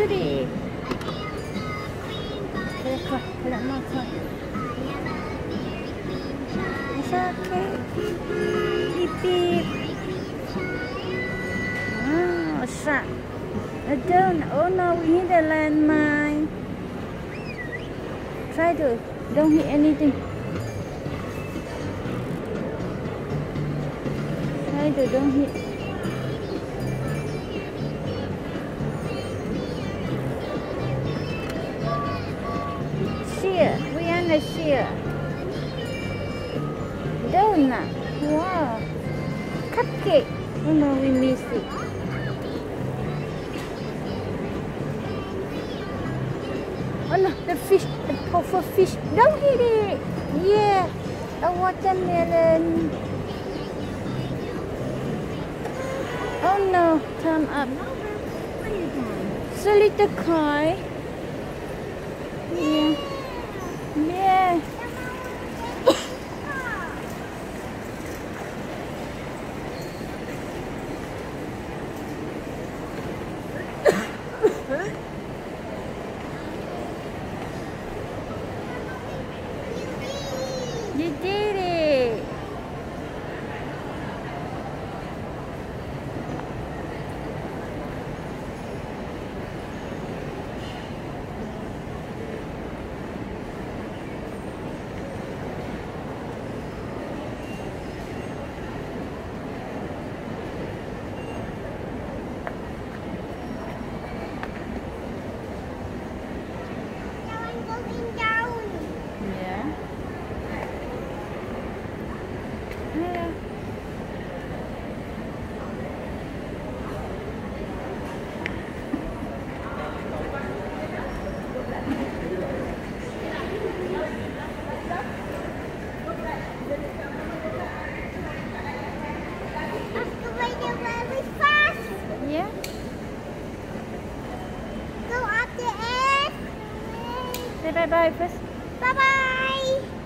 tree. Let me call. It's okay. Beep beep. Oh, shark. I don't. Oh no, we hit a landmine. Try to. Don't hit anything. Try to don't hit. Shear. We on the shear. Donut. Wow. Cupcake. Oh no, we missed it. Oh no, the fish, the puffer fish. Don't hit it. Yeah, a watermelon. Oh no, time up. It's a little koi. Yeah. Yeah. You did it! Yeah. Go up the edge. Say bye-bye first. Bye-bye.